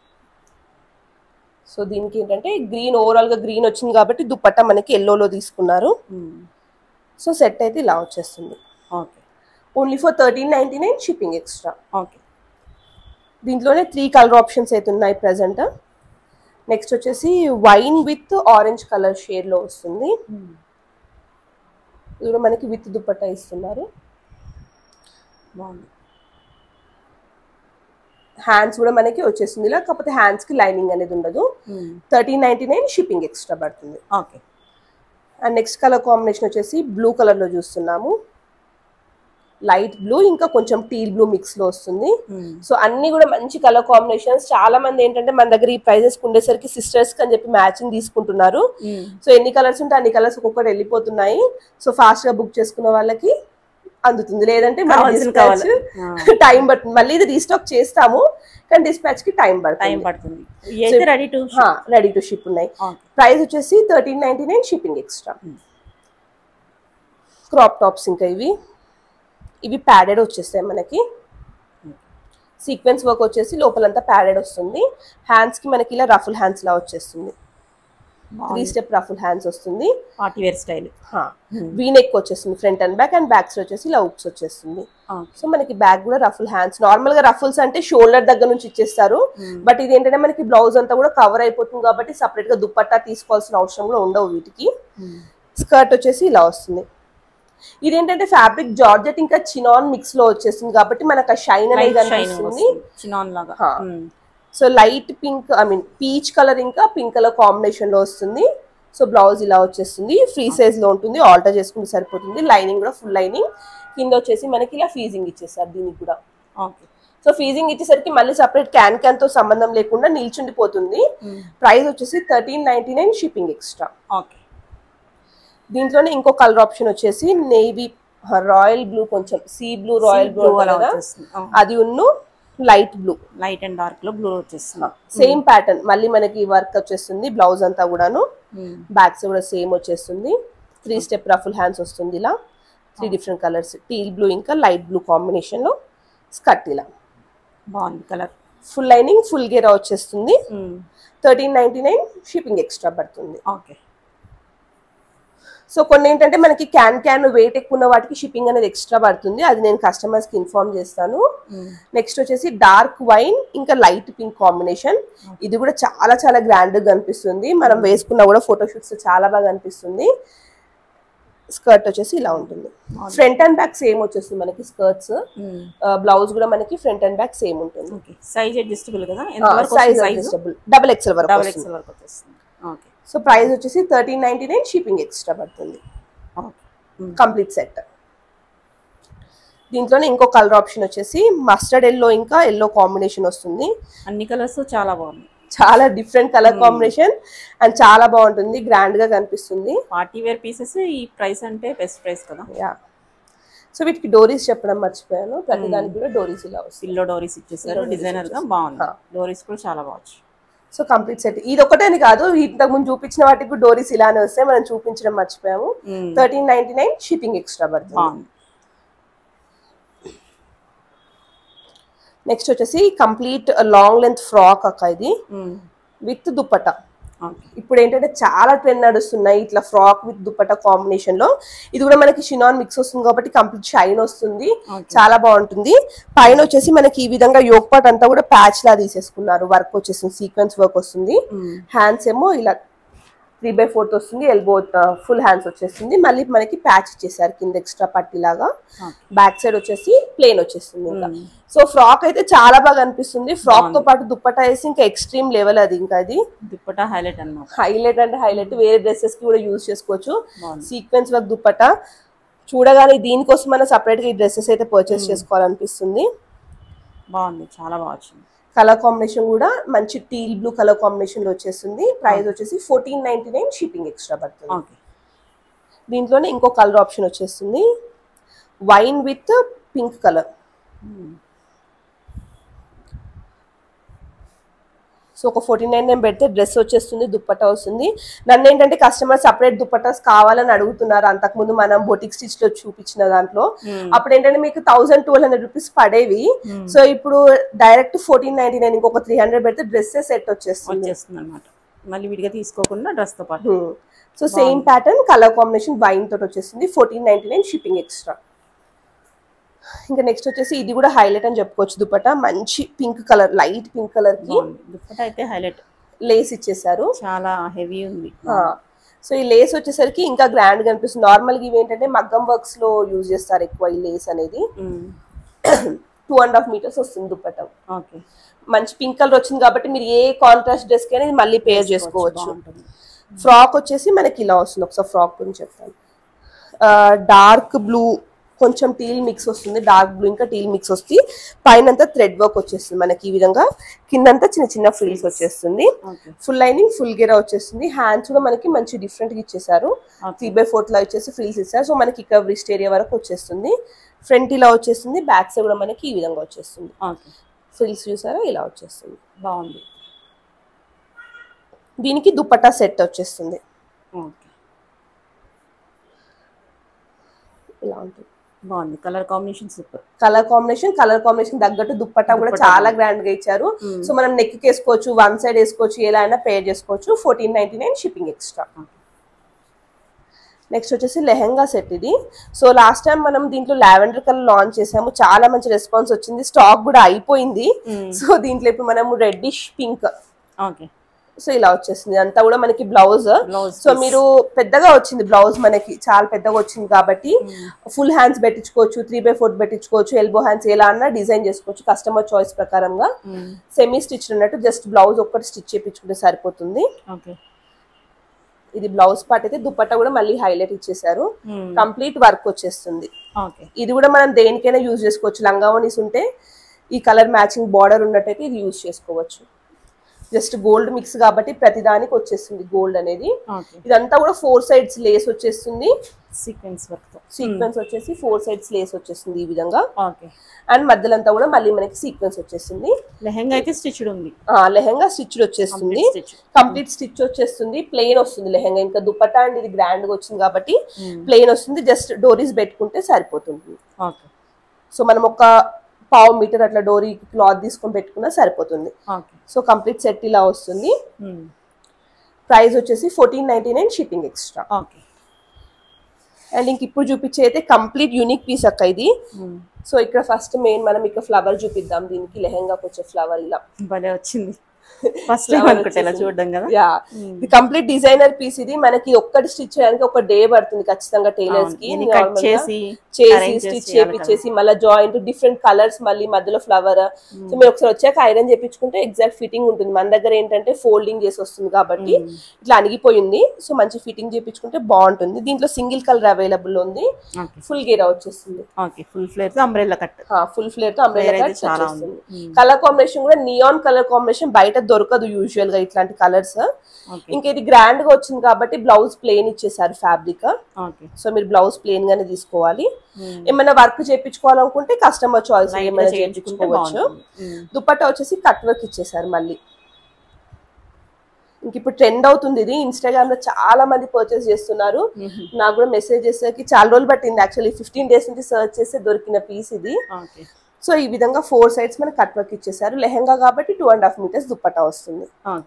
B: సో దీనికి ఏంటంటే గ్రీన్, ఓవరాల్ గా గ్రీన్ వచ్చింది కాబట్టి దుప్పట్టా మనకి ఎల్లోలో తీసుకున్నారు. సో సెట్ అయితే ఇలా వచ్చేస్తుంది.
A: Okay,
B: only for thirteen ninety nine shipping extra.
A: Okay,
B: దీంట్లోనే త్రీ కలర్ ఆప్షన్స్ అయితే ఉన్నాయి ప్రెసెంట్. నెక్స్ట్ వచ్చేసి wine with orange colour shade లో వస్తుంది. ఇది కూడా మనకి విత్ దుప్పట్టా ఇస్తున్నారు.
A: బాగుంది.
B: హ్యాండ్స్ కూడా మనకి వచ్చేసింది ఇలా, కాకపోతే హ్యాండ్స్ కి లైనింగ్ అనేది ఉండదు. Thirteen ninety nine shipping extra పడుతుంది.
A: Okay.
B: And next colour combination వచ్చేసి బ్లూ కలర్ లో చూస్తున్నాము. లైట్ బ్లూ ఇంకా కొంచెం టీల్ బ్లూ మిక్స్ లో వస్తుంది. సో అన్ని కూడా మంచి కలర్ కాంబినేషన్స్. చాలా మంది ఏంటంటే మన దగ్గర ఈ ప్రైజెస్ ఉండేసరికి సిస్టర్స్ అని చెప్పి మ్యాచింగ్ తీసుకుంటున్నారు. సో ఎన్ని కలర్స్ ఉంటే అన్ని కలర్స్ ఒక్కొక్కటి వెళ్ళిపోతున్నాయి. సో ఫాస్ట్ గా బుక్ చేసుకున్న వాళ్ళకి అందుతుంది, లేదంటే టైం పడుతుంది. మళ్ళీ ఇది రీస్టాక్ చేస్తాము కానీ డిస్పాచ్ కి టైం పడుతుంది. రెడీ టు షిప్ ఉన్నాయి. ప్రైస్ వచ్చేసి thirteen ninety nine shipping extra. Crop tops ఇంకా ఇవి ఇవి ప్యాడెడ్ వచ్చేస్తాయి మనకి. సీక్వెన్స్ వర్క్ వచ్చేసి లోపలంతా ప్యాడెడ్ వస్తుంది. హ్యాండ్స్ కి మనకి ఇలా రఫుల్ హ్యాండ్స్ లా వచ్చేస్తుంది. త్రీ స్టెప్ రఫుల్ హ్యాండ్స్ వస్తుంది.
A: Party wear style.
B: V neck వచ్చేస్తుంది front and back. And backs వచ్చేసి ఇలా ఉక్స్ వచ్చేస్తుంది. సో మనకి బ్యాక్ కూడా రఫుల్ హ్యాండ్స్. నార్మల్ గా రఫుల్స్ అంటే షోల్డర్ దగ్గర నుంచి ఇచ్చేస్తారు. బట్ ఇది ఏంటంటే మనకి బ్లౌజ్ అంతా కూడా కవర్ అయిపోతుంది కాబట్టి సపరేట్ గా దుప్పట్టా తీసుకోవాల్సిన అవసరం కూడా ఉండవు వీటికి. స్కర్ట్ వచ్చేసి ఇలా వస్తుంది. ఇదేంటంటే ఫ్యాబ్రిక్ జార్జెట్ ఇంకా చినాన్ మిక్స్ లో వచ్చేస్తుంది కాబట్టి మనకు ఆ షైన్ అనేది కనిపిస్తుంది.
A: చినాన్ లాగా.
B: So light pink I mean peach colour ఇంకా పింక్ కలర్ కాంబినేషన్ లో వస్తుంది. సో బ్లౌజ్ ఇలా వచ్చేస్తుంది. ఫ్రీ సైజ్ లో ఉంటుంది, ఆల్టర్ చేసుకుంటే సరిపోతుంది. లైనింగ్ కూడా ఫుల్ లైనింగ్. కింద వచ్చేసి మనకి ఇలా ఫీజింగ్ ఇచ్చేసారు దీనికి కూడా. సో ఫీజింగ్ ఇచ్చేసరికి మళ్ళీ సపరేట్ క్యాన్ క్యాన్ తో సంబంధం లేకుండా నిల్చుండిపోతుంది. ప్రైస్ వచ్చేసి thirteen ninety nine shipping extra.
A: Okay.
B: దీంట్లోనే ఇంకో కలర్ ఆప్షన్ వచ్చేసి నేవీ రాయల్ బ్లూ, కొంచెం సీ బ్లూ రాయల్ బ్లూ కదా అది, ఉన్ను light blue,
A: light and dark లో బ్లూ వచ్చేస్తుంది.
B: సేమ్ ప్యాటర్న్ మళ్ళీ మనకి వర్క్ వచ్చేస్తుంది. బ్లౌజ్ అంతా కూడాను బ్యాక్స్ కూడా సేమ్ వచ్చేస్తుంది. త్రీ స్టెప్ రఫుల్ హ్యాండ్స్ వస్తుంది. ఇలా three different colours, teal blue ఇంకా లైట్ బ్లూ కాంబినేషన్ లో స్కర్ట్. ఇలా
A: బాగుంది కలర్.
B: ఫుల్ లైనింగ్ ఫుల్ గేరా వచ్చేస్తుంది. Thirteen ninety nine shipping extra పడుతుంది.
A: ఓకే.
B: సో కొన్ని ఏంటంటే మనకి క్యాన్ క్యాన్ వెయిట్ ఎక్కువ ఉన్న వాటికి షిప్పింగ్ అనేది ఎక్స్ట్రా పడుతుంది. అది నేను కస్టమర్స్ కి ఇన్ఫార్మ్ చేస్తాను. నెక్స్ట్ వచ్చేసి డార్క్ వైన్ ఇంకా లైట్ పింక్ కాంబినేషన్. ఇది కూడా చాలా చాలా గ్రాండ్ గా కనిపిస్తుంది. మనం వేసుకున్నా కూడా ఫోటోషూట్స్ చాలా బాగా అనిపిస్తుంది. స్కర్ట్ వచ్చేసి ఇలా ఉంటుంది. ఫ్రంట్ అండ్ బ్యాక్ సేమ్ వచ్చేస్తుంది మనకి స్కర్ట్స్. బ్లౌజ్ కూడా మనకి ఫ్రంట్ అండ్ బ్యాక్ సేమ్ ఉంటుంది.
A: సైజ్ అడ్జస్టబుల్ కదా,
B: సైజ్ అడ్జస్టబుల్ డబుల్ ఎక్స్ఎల్ వరకు వస్తుంది. సో ప్రైస్ వచ్చేసి thirteen ninety nine shipping extra పడుతుంది. Complete set. దీంట్లోనే ఇంకో కలర్ ఆప్షన్ వచ్చేసి మస్టర్డ్ ఎల్లో ఇంకా ఎల్లో కాంబినేషన్ వస్తుంది.
A: అన్ని కలర్స్ చాలా బాగున్నాయి.
B: చాలా డిఫరెంట్ కలర్ కాంబినేషన్ అండ్ చాలా బాగుంటుంది, గ్రాండ్ గా కనిపిస్తుంది.
A: పార్టీ వేర్ పీసెస్ ఈ ప్రైస్ అంటే బెస్ట్ ప్రైస్ కదా.
B: యా. సో వీటికి డోరీస్ చెప్పడం మర్చిపోయాను. ప్రతి దానికి కూడా డోరీస్ ఇలా వస్తుంది.
A: పిల్లో డోరీస్ ఇచ్చేసారు, డిజైనర్ గా బాగుంది. డోరీస్ కూడా చాలా బాగుంది.
B: So complete set. ఇది ఒకటేని కాదు, ఇంతకు ముందు చూపించిన వాటికి కూడా డోరీస్ ఇలానే వస్తాయి. మనం చూపించడం మర్చిపోయాము. Thirteen ninety nine shipping extra పడుతుంది. నెక్స్ట్ వచ్చేసి కంప్లీట్ లాంగ్ లెంత్ ఫ్రాక్ అక్క, ఇది విత్ దుప్పట్టా. ఇప్పుడు ఏంటంటే చాలా ట్రెండ్ నడుస్తున్నాయి ఇట్లా ఫ్రాక్ విత్ దుప్పట్టా కాంబినేషన్ లో. ఇది కూడా మనకి షినాన్ మిక్స్ వస్తుంది కాబట్టి కంప్లీట్ షైన్ వస్తుంది, చాలా బాగుంటుంది. పైన వచ్చేసి మనకి ఈ విధంగా యోక్ పార్ట్ అంతా కూడా ప్యాచ్ లా తీసేసుకున్నారు. వర్క్ వచ్చేసింది, సీక్వెన్స్ వర్క్ వస్తుంది. హ్యాండ్స్ ఏమో ఇలా త్రీ బై ఫోర్త్ వస్తుంది. ఎల్బో ఫుల్ హ్యాండ్స్ వచ్చేస్తుంది. మళ్ళీ మనకి ప్యాచ్ ఇచ్చేసారు కింద ఎక్స్ట్రా పట్టి లాగా. బ్యాక్ సైడ్ వచ్చేసి ప్లేన్ వచ్చేస్తుంది. ఇంకా సో ఫ్రాక్ అయితే చాలా బాగా అనిపిస్తుంది. ఫ్రాక్ తో పాటు దుప్పట్టా వేసి ఇంకా ఎక్స్ట్రీమ్ లెవెల్ అది. ఇంకా అది
A: దుప్పట్టా హైలైట్ అన్నమాట.
B: హైలైట్ అంటే హైలైట్. వేరే డ్రెస్సెస్ కి కూడా యూజ్ చేసుకోవచ్చు. సీక్వెన్స్ వర్క్ దుప్పట్టా చూడగానే దీనికోసం మనం సపరేట్ గా ఈ డ్రెస్సెస్ అయితే పర్చేస్ చేసుకోవాలనిపిస్తుంది.
A: బాగుంది, చాలా బాగుంది.
B: కలర్ కాంబినేషన్ కూడా మంచి టీల్ బ్లూ కలర్ కాంబినేషన్ లో వచ్చేస్తుంది. ప్రైస్ వచ్చేసి fourteen ninety nine shipping extra పడుతుంది. దీంట్లోనే ఇంకో కలర్ ఆప్షన్ వచ్చేస్తుంది, wine with pink colour. So ఒక ఫోర్టీ నైన్ నైన్ పెడితే డ్రెస్ వచ్చేస్తుంది, దుప్పట్టా వస్తుంది. నన్ను ఏంటంటే కస్టమర్ సపరేట్ దుప్పట్టాస్ కావాలని అడుగుతున్నారు. అంతకుముందు మనం బొటిక్ స్టిచ్ లో చూపించిన దాంట్లో అప్పుడు ఏంటంటే మీకు థౌసండ్ ట్వెల్వ్ హండ్రెడ్ రూపీస్ పడేవి. సో ఇప్పుడు డైరెక్ట్ ఫోర్టీన్ నైన్టీ నైన్ ఇంకొక త్రీ హండ్రెడ్ పెడితే డ్రెస్ సెట్ వచ్చేస్తుంది
A: అనమాట. మళ్ళీ విడిగా తీసుకోకుండా డ్రెస్ తో పాటు.
B: So same pattern colour combination wine తోటి వచ్చేస్తుంది. Fourteen ninety nine shipping extra. ఇంకా నెక్స్ట్ వచ్చేసి ఇది కూడా హైలైట్ అని చెప్పుకోవచ్చు. దుపట్టా మంచి pink colour, light pink colour కి
A: దుపట్టా అయితే హైలైట్.
B: లేస్ ఇచ్చేసారు,
A: చాలా హెవీ ఉంది.
B: సో ఈ లేస్ వచ్చేసరికి ఇంకా గ్రాండ్ గా అనిపిస్తుంది. నార్మల్ గా ఇవి ఏంటంటే మగ్గం వర్క్స్ లో యూజ్ చేస్తారు ఎక్కువ ఈ లేస్ అనేది. టూ అండ్ హాఫ్ మీటర్స్ వస్తుంది దుపట్టా.
A: ఓకే,
B: మంచి పింక్ కలర్ వచ్చింది కాబట్టి మీరు ఏ కాంట్రాస్ట్ డ్రెస్ కి అనేది మళ్ళీ పేర్ చేసుకోవచ్చు. ఫ్రాక్ వచ్చేసి మనకి ఇలా వస్తుంది. ఒకసారి ఫ్రాక్ గురించి చెప్తాను. డార్క్ బ్లూ కొంచెం టీల్ మిక్స్ వస్తుంది. డార్క్ బ్లూ ఇంకా టీల్ మిక్స్ వస్తుంది. పైన అంతా థ్రెడ్ వర్క్ వచ్చేస్తుంది మనకి ఈ విధంగా. కిందంతా చిన్న చిన్న ఫ్రిల్స్ వచ్చేస్తుంది. ఫుల్ లైనింగ్ ఫుల్ గేరా వచ్చేస్తుంది. హ్యాండ్స్ కూడా మనకి మంచి డిఫరెంట్ గా ఇచ్చేసారు. త్రీ బై ఫోర్త్ లా వచ్చేసి ఫ్రిల్స్ ఇచ్చారు. సో మనకి ఇక్కడ రిస్ట్ ఏరియా వరకు వచ్చేస్తుంది. ఫ్రంట్ ఇలా వచ్చేస్తుంది, బ్యాక్ సైడ్ కూడా మనకి ఈ విధంగా వచ్చేస్తుంది. ఫ్రిల్స్ చూసారా ఇలా వచ్చేస్తుంది,
A: బాగుంది.
B: దీనికి దుపట్టా సెట్ వచ్చేస్తుంది. ఇలా ఉంటుంది,
A: బాగుంది. Colour combination super.
B: Colour combination colour combination తగ్గట్టు దుప్పట్టా కూడా చాలా గ్రాండ్ గా ఇచ్చారు. సో మనం నెక్ కి వేసుకోవచ్చు, వన్ సైడ్ వేసుకోవచ్చు, ఎలా అయినా పేర్ చేసుకోవచ్చు. Fourteen ninety nine shipping extra. Next వచ్చేసి లెహెంగా సెట్ ఇది. సో లాస్ట్ టైం మనం దీంట్లో లావెండర్ కలర్ లాంచ్ చేసాము, చాలా మంచి రెస్పాన్స్ వచ్చింది. స్టాక్ కూడా అయిపోయింది. సో దీంట్లో ఇప్పుడు మనము రెడ్డిష్ పింక్.
A: ఓకే,
B: సో ఇలా వచ్చేసింది. అంతా కూడా మనకి బ్లౌజ్. సో మీరు పెద్దగా వచ్చింది బ్లౌజ్, మనకి చాలా పెద్దగా వచ్చింది కాబట్టి ఫుల్ హ్యాండ్స్ పెట్టించుకోవచ్చు, త్రీ బై ఫోర్త్ పెట్టించుకోవచ్చు, ఎల్బో హ్యాండ్స్ ఎలా అన్నా డిజైన్ చేసుకోవచ్చు కస్టమర్ చాయిస్ ప్రకారంగా. సెమీ స్టిచ్ ఉన్నట్టు జస్ట్ బ్లౌజ్ ఒక్కటి స్టిచ్ చేయించుకుంటే సరిపోతుంది. ఇది బ్లౌజ్ పార్ట్ అయితే. దుపట్టా కూడా మళ్ళీ హైలైట్ ఇచ్చేసారు. కంప్లీట్ వర్క్ వచ్చేస్తుంది. ఇది కూడా మనం దేనికైనా యూజ్ చేసుకోవచ్చు. లంగావోనీస్ ఉంటే ఈ కలర్ మ్యాచింగ్ బార్డర్ ఉన్నట్టయితే ఇది యూజ్ చేసుకోవచ్చు. జస్ట్ గోల్డ్ మిక్స్ కాబట్టి ప్రతిదానికి వచ్చేస్తుంది గోల్డ్ అనేది.
A: ఓకే.
B: ఇదంతా కూడా ఫోర్ సైడ్స్ లేస్ వచ్చేస్తుంది,
A: సీక్వెన్స్ వర్క్ తో.
B: సీక్వెన్స్ వచ్చేసి ఫోర్ సైడ్స్ లేస్ వచ్చేస్తుంది ఈ విధంగా.
A: ఓకే.
B: అండ్ మధ్యలో అంతా కూడా మళ్ళీ మనకి సీక్వెన్స్ వచ్చేస్తుంది.
A: లెహంగా అయితే స్టిచ్డ్ ఉంది.
B: ఆ లెహంగా స్టిచ్డ్ వచ్చేస్తుంది, కంప్లీట్ స్టిచ్ వచ్చేస్తుంది. ప్లెయిన్ వస్తుంది లెహంగా, ఇంకా దుపట్టా అండ్ ఇది గ్రాండ్ గా వచ్చింది కాబట్టి ప్లెయిన్ వస్తుంది. జస్ట్ డోరీస్ పెట్టుకుంటే సరిపోతుంది.
A: ఓకే.
B: సో మనం ఒక పావు మీటర్ అట్లా డోరీ క్లాత్ తీసుకొని పెట్టుకున్నా సరిపోతుంది. సో కంప్లీట్ సెట్ ఇలా వస్తుంది. ప్రైస్ వచ్చేసి fourteen ninety nine shipping extra. And ఇంక ఇప్పుడు చూపించే అయితే కంప్లీట్ యూనిక్ పీస్ అక్క ఇది. సో ఇక్కడ ఫస్ట్ మెయిన్ మనం ఇక్కడ ఫ్లవర్ చూపిద్దాం. దీనికి లెహంగాకి వచ్చే ఫ్లవర్ ఇలా
A: భలే వచ్చింది. ఫస్ట్ టైం అనుకుంటా ఇలా చూడడం కదా.
B: యా ఇది కంప్లీట్ డిజైనర్ పీస్. ఇది మనకి ఒక్కటి స్టిచ్ చేయడానికి ఒక డే పడుతుంది ఖచ్చితంగా టైలర్స్ కి. చేసి స్టిచ్ చేపించేసి మళ్ళీ జాయింట్ డిఫరెంట్ కలర్స్ మళ్ళీ మధ్యలో ఫ్లవర్. సో మీరు ఒకసారి వచ్చాక ఐరన్ చేపించుకుంటే ఎగ్జాక్ట్ ఫిట్టింగ్ ఉంటుంది. మన దగ్గర ఏంటంటే ఫోల్డింగ్ చేసి వస్తుంది కాబట్టి ఇట్లా అణిగిపోయింది. సో మంచి ఫిట్టింగ్ చేపించుకుంటే బాగుంటుంది. దీంట్లో సింగిల్ కలర్ అవైలబుల్ ఉంది. ఫుల్ గేరా వచ్చేస్తుంది.
A: ఫుల్ ఫ్లేర్ తో అంబ్రెల్లా కట్.
B: ఫుల్ ఫ్లేర్ తో అంబ్రెల్లా కట్ వచ్చేస్తుంది. కలర్ కాంబినేషన్ కూడా నియాన్ కలర్ కాంబినేషన్ బయట దొరకదు యూజువల్ గా ఇట్లాంటి కలర్స్. ఇంకా ఇది గ్రాండ్ గా వచ్చింది కాబట్టి బ్లౌజ్ ప్లెయిన్ ఇచ్చేసారు ఫ్యాబ్రిక్. సో మీరు బ్లౌజ్ ప్లెయిన్ గానే తీసుకోవాలి. ఏమైనా వర్క్ చేయించుకోవాలనుకుంటే కస్టమర్ చాయిస్ ఏమైనా చేయించుకోవచ్చు. దుపట్టా వచ్చేసి కట్ వర్క్ ఇచ్చేసారు మళ్ళీ. ఇంక ఇప్పుడు ట్రెండ్ అవుతుంది ఇది. ఇన్స్టాగ్రామ్ లో చాలా మంది పర్చేస్ చేస్తున్నారు. నాకు కూడా మెసేజ్ చేసేకి చాలా రోజులు పట్టింది. యాక్చువల్లీ ఫిఫ్టీన్ డేస్ నుంచి సర్చ్ చేస్తే దొరికిన పీస్ ఇది. సో ఈ విధంగా ఫోర్ సైడ్స్ మనకి కట్ వర్క్ ఇచ్చేసారు. లెహంగా కాబట్టి two and half metres dupatta వస్తుంది.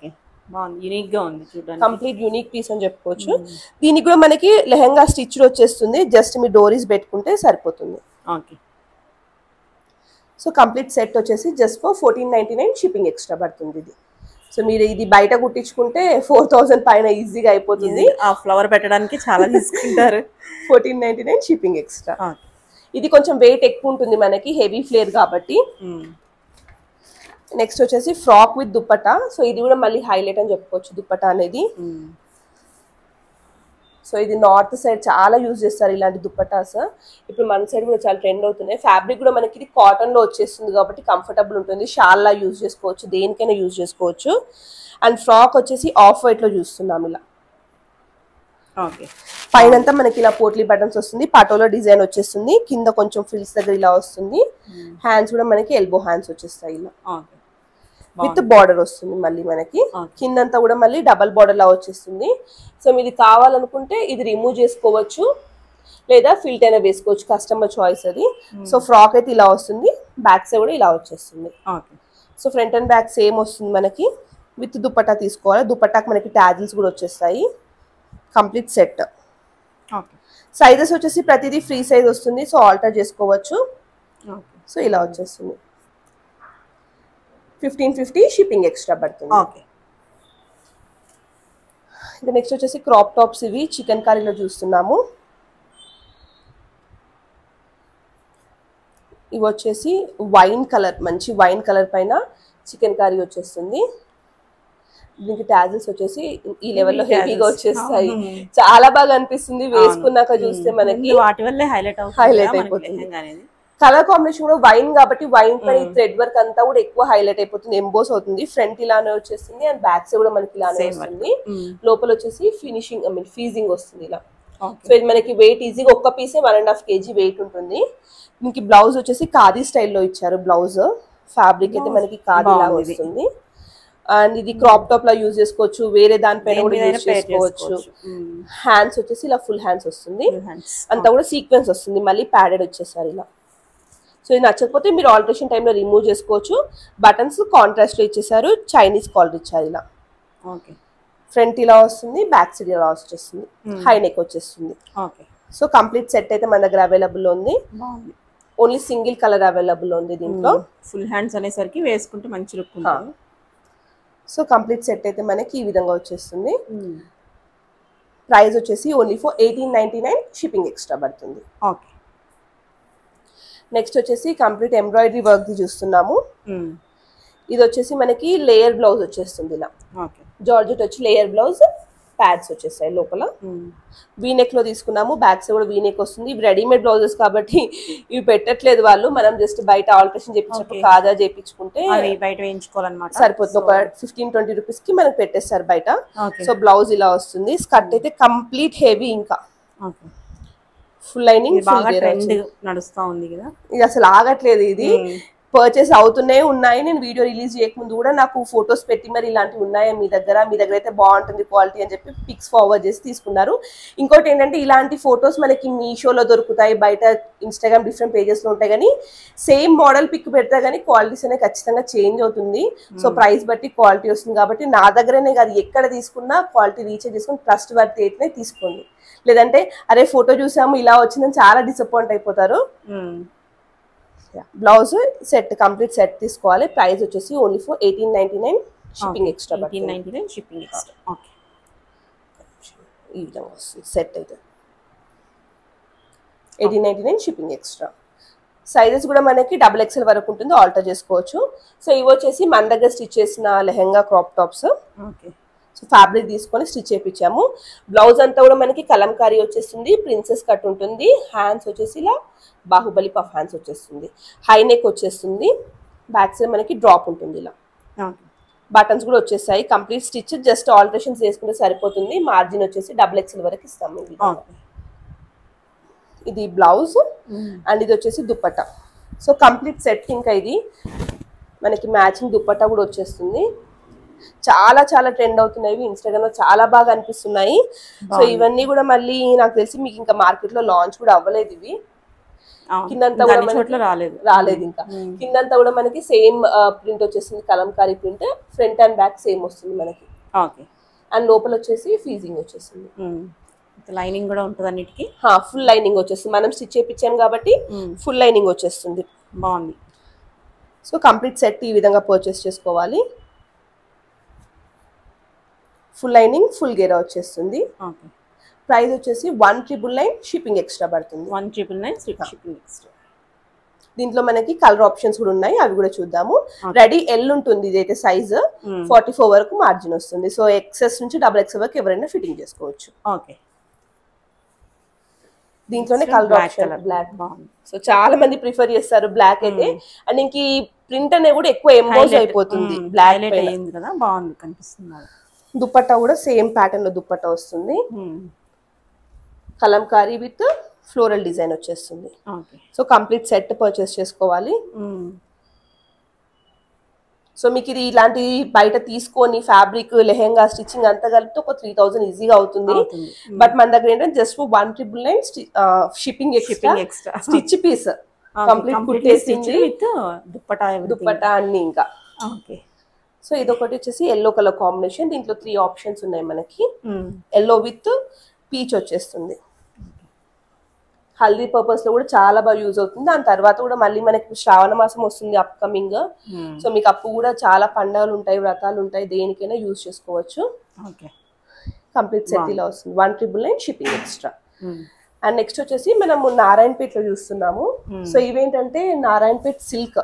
B: కంప్లీట్ యూనిక్ పీస్ అని చెప్పుకోవచ్చు. దీనికి కూడా మనకి లెహంగా స్టిచ్ వచ్చేస్తుంది. జస్ట్ మీ డోరీస్ పెట్టుకుంటే సరిపోతుంది. సో కంప్లీట్ సెట్ వచ్చేసి just for fourteen ninety nine shipping extra పడుతుంది ఇది. సో మీరు ఇది బయట కుట్టించుకుంటే ఫోర్ థౌసండ్ పైన ఈజీగా అయిపోతుంది.
A: ఆ ఫ్లవర్ పెట్టడానికి చాలా తీసుకుంటారు.
B: Fourteen ninety nine shipping extra. ఇది కొంచెం వెయిట్ ఎక్కువ ఉంటుంది మనకి, హెవీ ఫ్లేర్ కాబట్టి. నెక్స్ట్ వచ్చేసి ఫ్రాక్ విత్ దుపట్టా. సో ఇది కూడా మళ్ళీ హైలైట్ అని చెప్పుకోవచ్చు దుపట్టా అనేది. సో ఇది నార్త్ సైడ్ చాలా యూజ్ చేస్తారు ఇలాంటి దుపట్టాస్. ఇప్పుడు మన సైడ్ కూడా చాలా ట్రెండ్ అవుతున్నాయి. ఫ్యాబ్రిక్ కూడా మనకి ఇది కాటన్ లో వచ్చేస్తుంది కాబట్టి కంఫర్టబుల్ ఉంటుంది. షాల్ లా యూజ్ చేసుకోవచ్చు, దేనికైనా యూజ్ చేసుకోవచ్చు. అండ్ ఫ్రాక్ వచ్చేసి ఆఫ్ వైట్ లో చూస్తున్నాం ఇలా. పైనంతా మనకి ఇలా పోట్లీ బటన్స్ వస్తుంది. పటోలో డిజైన్ వచ్చేస్తుంది. కింద కొంచెం ఫ్రిల్స్ దగ్గర ఇలా వస్తుంది. హ్యాండ్స్ కూడా మనకి ఎల్బో హ్యాండ్స్ వచ్చేస్తాయి ఇలా. విత్ బార్డర్ వస్తుంది మళ్ళీ మనకి. కిందంతా కూడా మళ్ళీ డబల్ బార్డర్ లా వచ్చేస్తుంది. సో మీరు కావాలనుకుంటే ఇది రిమూవ్ చేసుకోవచ్చు, లేదా ఫిల్ట్ అయినా వేసుకోవచ్చు, కస్టమర్ చాయిస్ అది. సో ఫ్రాక్ అయితే ఇలా వస్తుంది. బ్యాక్ సైడ్ కూడా ఇలా వచ్చేస్తుంది. So front and back same వస్తుంది మనకి. విత్ దుపట్టా తీసుకోవాలి. దుపట్టాకి మనకి టాజిల్స్ కూడా వచ్చేస్తాయి. Complete set. సైజెస్ వచ్చేసి ప్రతిదీ ఫ్రీ సైజ్ వస్తుంది. సో ఆల్టర్ చేసుకోవచ్చు. సో ఇలా వచ్చేస్తుంది. ఫిఫ్టీన్ ఫిఫ్టీ షిప్పింగ్ ఎక్స్ట్రా పడుతుంది. ఇంకా నెక్స్ట్ వచ్చేసి క్రాప్ టాప్స్. ఇవి చికెన్ కర్రీలో చూస్తున్నాము. ఇవి వచ్చేసి వైన్ కలర్, మంచి వైన్ కలర్ పైన చికెన్ కర్రీ వచ్చేస్తుంది. దీనికి టాజిల్స్ వచ్చేసి ఈ లెవెల్లో హెవీగా వచ్చేస్తాయి. చాలా బాగా అనిపిస్తుంది వేసుకున్నాక చూస్తే మనకి.
A: వాటి వల్లే హైలైట్
B: హైలైట్ అయిపోతుంది. కలర్ కాంబినేషన్ కూడా వైన్ కాబట్టి వైన్ పైన థ్రెడ్ వర్క్ అంతా కూడా ఎక్కువ హైలైట్ అయిపోతుంది, ఎంబోస్ అవుతుంది. ఫ్రంట్ ఇలానే వచ్చేస్తుంది అండ్ బ్యాక్ సైడ్ కూడా మనకి ఇలానే వస్తుంది. లోపల వచ్చేసి ఫినిషింగ్ ఐ మీన్ ఫీజింగ్ వస్తుంది ఇలా. సో ఇది మనకి వెయిట్ ఈజీగా ఒక్క పీసే one and half KG weight ఉంటుంది. దీనికి బ్లౌజ్ వచ్చేసి ఖాదీ స్టైల్లో ఇచ్చారు. బ్లౌజ్ ఫ్యాబ్రిక్ అయితే మనకి ఖాదీ లాగా వస్తుంది. అండ్ ఇది క్రాప్ టాప్ లా యూజ్ చేసుకోవచ్చు, వేరే దానిపైన కూడా యూజ్ చేసుకోవచ్చు. హ్యాండ్స్ వచ్చేసి ఇలా ఫుల్ హ్యాండ్స్ వస్తుంది. అంతా కూడా సీక్వెన్స్ వస్తుంది. మళ్ళీ ప్యాడెడ్ వచ్చేసారు ఇలా. సో ఇది నచ్చకపోతే మీరు ఆల్టరేషన్ టైంలో రిమూవ్ చేసుకోవచ్చు. బటన్స్ కాంట్రాస్ట్ లో ఇచ్చేసారు. చైనీస్ కాలర్ ఇచ్చారు ఇలా. ఫ్రంట్ ఇలా వస్తుంది, బ్యాక్ సైడ్ ఇలా వచ్చేస్తుంది. హై నెక్ వచ్చేస్తుంది. సో కంప్లీట్ సెట్ అయితే మన దగ్గర అవైలబుల్ ఉంది. ఓన్లీ సింగిల్ కలర్ అవైలబుల్ ఉంది దీంట్లో.
A: ఫుల్ హ్యాండ్స్ అనేసరికి వేసుకుంటే మంచి లుక్ ఉంటుంది.
B: సో కంప్లీట్ సెట్ అయితే మనకి ఈ విధంగా వచ్చేస్తుంది. ప్రైస్ వచ్చేసి only for eighteen ninety nine shipping extra పడుతుంది.
A: ఓకే.
B: నెక్స్ట్ వచ్చేసి కంప్లీట్ ఎంబ్రాయిడరీ వర్క్ ది చూస్తున్నాము. ఇది వచ్చేసి మనకి లేయర్ బ్లౌజ్ వచ్చేస్తుంది ఇలా. జార్జెట్ వచ్చి లేయర్ బ్లౌజ్, ప్యాడ్స్ వచ్చేస్తాయి లోపల. వీనెక్ లో తీసుకున్నాము, బ్యాక్ సైడ్ కూడా వీనెక్ వస్తుంది. ఇవి రెడీమేడ్ బ్లౌజెస్ కాబట్టి ఇవి పెట్టట్లేదు వాళ్ళు, మనం జస్ట్ బయట ఆల్టరేషన్ చేయించినప్పుడు కాదా చేయించుకుంటే
A: బయట వేయించుకోవాలన్నమాట.
B: సరిపోతుంది. ఒక ఫిఫ్టీన్ ట్వంటీ రూపీస్ కి మనకు పెట్టేస్తారు బయట. సో బ్లౌజ్ ఇలా వస్తుంది. స్కర్ట్ అయితే కంప్లీట్ హెవీ, ఇంకా ఫుల్ లైనింగ్
A: నడుస్తా ఉంది కదా,
B: ఇది అసలు ఆగట్లేదు. ఇది పర్చేస్ అవుతూనే ఉన్నాయి. నేను వీడియో రిలీజ్ చేయకముందు కూడా నాకు ఫొటోస్ పెట్టి మరి ఇలాంటివి ఉన్నాయా మీ దగ్గర, మీ దగ్గర అయితే బాగుంటుంది క్వాలిటీ అని చెప్పి పిక్స్ ఫార్వర్డ్ చేసి తీసుకున్నారు. ఇంకోటి ఏంటంటే ఇలాంటి ఫొటోస్ మనకి మీషోలో దొరుకుతాయి, బయట ఇన్స్టాగ్రామ్ డిఫరెంట్ పేజెస్లో ఉంటాయి, కానీ సేమ్ మోడల్ పిక్ పెడతా కానీ క్వాలిటీస్ అనేది ఖచ్చితంగా చేంజ్ అవుతుంది. సో ప్రైస్ బట్టి క్వాలిటీ వస్తుంది. కాబట్టి నా దగ్గరనే కాదు, ఎక్కడ తీసుకున్నా క్వాలిటీ రీఛార్జ్ చేసుకుని ట్రస్ట్ వర్త్ అయితే తీసుకోండి. లేదంటే అరే ఫోటో చూసాము ఇలా వచ్చిందని చాలా డిసప్పాయింట్ అయిపోతారు. బ్లౌజ్ సెట్ కంప్లీట్ సెట్ తీసుకోవాలి. ప్రైస్ వచ్చేసి only for eighteen ninety nine shipping extra.
A: Eighteen ninety nine shipping extra. Okay,
B: ఈ విధంగా వస్తుంది సెట్ అయితే eighteen ninety nine shipping extra. Sizes కూడా మనకి డబుల్ ఎక్స్ఎల్ వరకు ఉంటుంది, ఆల్టర్ చేసుకోవచ్చు. సో ఇవి వచ్చేసి మన దగ్గర స్టిచ్ చేసిన lehenga crop tops.
A: Okay,
B: so fabric తీసుకొని స్టిచ్ చేయించాము. బ్లౌజ్ అంతా కూడా మనకి కలంకారీ వచ్చేస్తుంది, ప్రిన్సెస్ కట్ ఉంటుంది. హ్యాండ్స్ వచ్చేసి ఇలా బాహుబలి పఫ్ హ్యాండ్స్ వచ్చేస్తుంది. హై నెక్ వచ్చేస్తుంది. బ్యాక్ సైడ్ మనకి డ్రాప్ ఉంటుంది. ఇలా బటన్స్ కూడా వచ్చేస్తాయి. కంప్లీట్ స్టిచ్ జస్ట్ ఆల్టరేషన్స్ చేసుకుంటే సరిపోతుంది. మార్జిన్ వచ్చేసి డబుల్ ఎక్స్ఎల్ వరకు ఇస్తాము. ఇది బ్లౌజ్ అండ్ ఇది వచ్చేసి దుప్పట్టా. So complete set. ఇంకా ఇది మనకి మ్యాచింగ్ దుప్పట్టా కూడా వచ్చేస్తుంది. చాలా చాలా ట్రెండ్ అవుతున్నాయి, ఇన్స్టాగ్రామ్ లో చాలా బాగా అనిపిస్తున్నాయి. సో ఇవన్నీ కూడా మళ్ళీ నాకు తెలిసి మీకు ఇంకా మార్కెట్ లో లాంచ్ కూడా అవ్వలేదు. ఇవి కిందంతా కూడా రాలేదు రాలేదు ఇంకా కిందంతా కూడా మనకి సేమ్ ప్రింట్ వచ్చేసింది, Kalamkari print. Front and back same వస్తుంది మనకి. అండ్ లోపల వచ్చేసి ఫీజింగ్ వచ్చేసింది.
A: లైనింగ్ కూడా ఉంటుంది అన్నిటికీ.
B: ఫుల్ లైనింగ్ వచ్చేస్తుంది, మనం స్టిచ్ చేయించాం కాబట్టి ఫుల్ లైనింగ్ వచ్చేస్తుంది.
A: బాగుంది.
B: సో కంప్లీట్ సెట్ ఈ విధంగా పర్చేస్ చేసుకోవాలి. ఫుల్ లైనింగ్ ఫుల్ గేరా వచ్చేస్తుంది. ప్రైస్ వచ్చేసి one triple nine shipping extra పడుతుంది.
A: One triple nine shipping extra.
B: దీంట్లో మనకి కలర్ ఆప్షన్స్ కూడా ఉన్నాయి, అవి కూడా చూద్దాము. రెడీ ఎల్ ఉంటుంది, ఇదైతే సైజ్ ఫార్టీ ఫోర్ వరకు మార్జిన్ వస్తుంది. సో ఎక్సెస్ నుంచి డబుల్ ఎక్స్ వరకు ఎవరైనా ఫిట్టింగ్ చేసుకోవచ్చు.
A: ఓకే,
B: దీంట్లోనే కలర్ ఆప్షన్ బ్లాక్. సో చాలా మంది ప్రిఫర్ చేస్తారు బ్లాక్ అయితే. అండ్ ఇంక ప్రింట్ అనేది కూడా ఎక్కువ ఎంబోజ్ అయిపోతుంది బ్లాక్
A: కదా, బాగుంది కనిపిస్తుంది.
B: దుపట్టా కూడా సేమ్ ప్యాటర్న్ లో దుపట్టా వస్తుంది. కలంకారీ విత్ ఫ్లోరల్ డిజైన్ వచ్చేస్తుంది. సో కంప్లీట్ సెట్ పర్చేస్ చేసుకోవాలి. సో మీకు ఇది ఇలాంటి బయట తీసుకొని ఫ్యాబ్రిక్ లెహెంగా స్టిచ్చింగ్ అంతా కలిపితే ఒక త్రీ థౌసండ్ ఈజీగా అవుతుంది. బట్ మన దగ్గర ఏంటంటే just one triple nine shipping extra stitch piece complete కుట్టేసింది
A: విత్ దుపట్టా
B: దుపట్టా అన్ని. ఇంకా సో ఇదొకటి వచ్చేసి ఎల్లో కలర్ కాంబినేషన్. దీంట్లో త్రీ ఆప్షన్స్ ఉన్నాయి మనకి. ఎల్లో విత్ పీచ్ వచ్చేస్తుంది. హల్దీ పర్పస్ లో కూడా చాలా బాగా యూజ్ అవుతుంది. దాని తర్వాత కూడా మళ్ళీ మనకి శ్రావణ మాసం వస్తుంది అప్కమింగ్. సో మీకు అప్పుడు కూడా చాలా పండుగలు ఉంటాయి, వ్రతాలు ఉంటాయి, దేనికైనా యూజ్ చేసుకోవచ్చు. కంప్లీట్ సెట్ ఇలా వస్తుంది. One triple nine shipping extra. And next వచ్చేసి మనము నారాయణపేట్ లో చూస్తున్నాము. సో ఇవేంటంటే నారాయణపేట్ సిల్క్.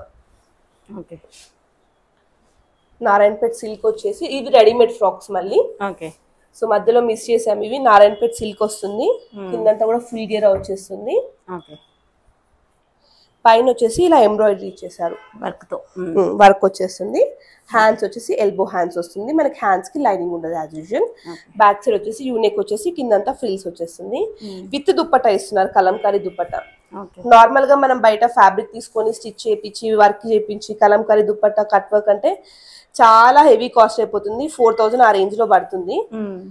B: నారాయణపేట్ సిల్క్ వచ్చేసి ఇవి రెడీమేడ్ ఫ్రాక్స్ మళ్ళీ. సో మధ్యలో మిస్ చేసాము, ఇవి నారాయణపేట్ సిల్క్ వస్తుంది. కిందంతా కూడా ఫుల్ గేరా వచ్చేస్తుంది. పైన వచ్చేసి ఇలా ఎంబ్రాయిడరీ ఇచ్చేసారు
A: వర్క్ తో,
B: వర్క్ వచ్చేస్తుంది. హ్యాండ్స్ వచ్చేసి ఎల్బో హ్యాండ్స్ వస్తుంది మనకి. హ్యాండ్స్ కి లైనింగ్ ఉండదు యాజ్ యూజువల్. బ్యాక్ సైడ్ వచ్చేసి యూనెక్ వచ్చేసి కిందంతా ఫ్రిల్స్ వచ్చేస్తుంది. విత్ దుప్పట్టా ఇస్తున్నారు, కలంకారీ దుప్పట్టా. నార్మల్ గా మనం బయట ఫ్యాబ్రిక్ తీసుకొని స్టిచ్ చేయించి వర్క్ చేయించి కలంకారీ దుప్పట్టా కట్ వర్క్ అంటే చాలా హెవీ కాస్ట్ అయిపోతుంది. ఫోర్ థౌసండ్ ఆ రేంజ్ లో పడుతుంది.